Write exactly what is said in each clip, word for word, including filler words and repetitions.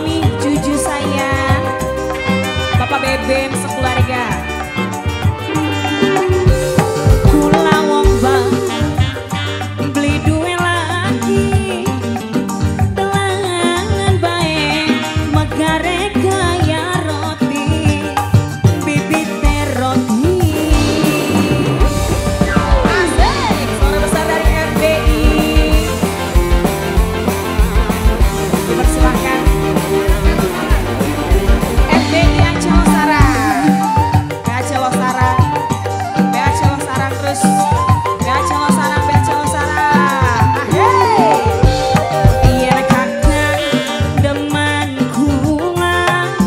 Mami, Juju sayang, Bapak Beben sekeluarga. Kula wong bang beli duwe lagi, telangan bae megare kaya roti, bibite roti. Asik, suara besar dari F B I. Dipersilahkan F B I Aceh Losara, B Aceh Losara, B Aceh Losara terus, B Aceh Losara, B Aceh Losara. Ahey, iya kakak demen kula,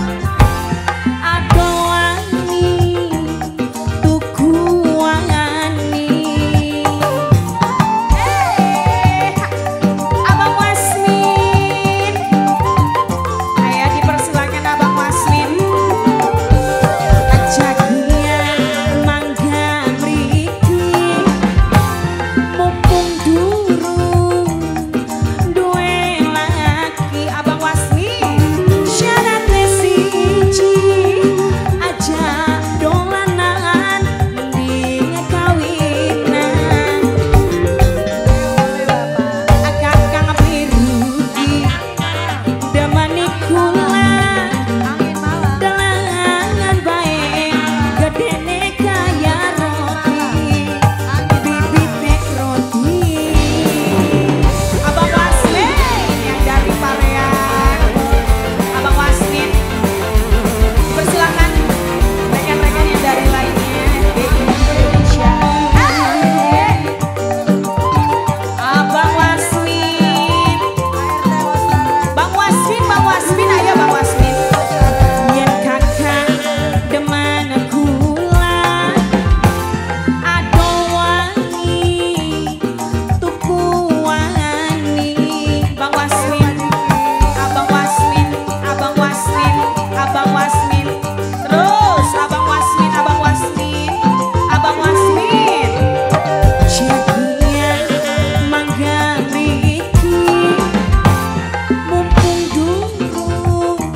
ado wani tuku wani. Eh, Abang Wasmin, ayo dipersilakan Abang Wasmin. Ajaknya mangga mriki, mumpung durung duwe laki. Abang Wasmin, syaratnya siji, ajak dolanan mending kawinan. Agak kang beli rugi, demani kula, telangan bae gedene kaya roti, bibite roti. Abang Wasmin yang dari Palean, Abang Wasmin, persilakan rekan-rekan yang dari lainnya di Indonesia. Ah, Abang Wasmin, Bang Wasmin, Bang Wasmin, ayo Bang Wasmin. Yen kakak demen kula, ado wani tuku wani. Bang Wasmin, Abang Wasmin, Abang Wasmin, Abang Wasmin. Terus Abang Wasmin, Abang Wasmin, Abang Wasmin. Jadinya mangga mriki, mumpung durung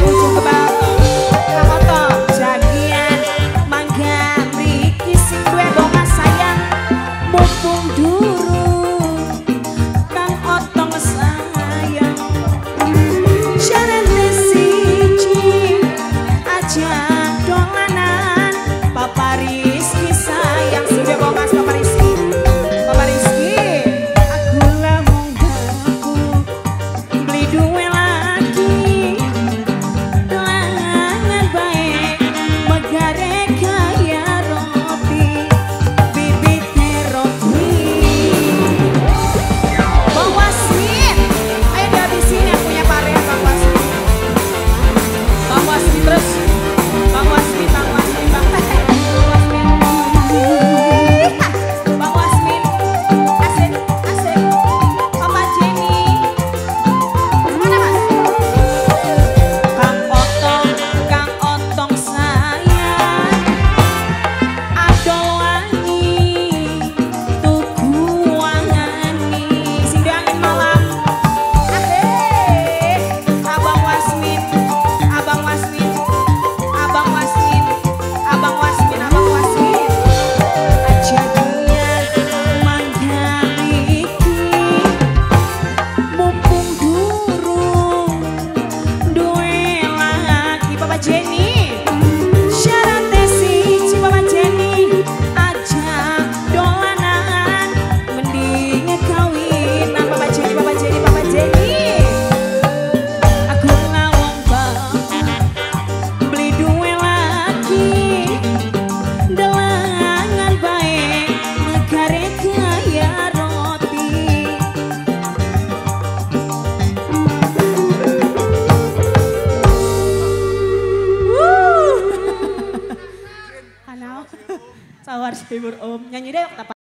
Sawar hibur om nyanyi deh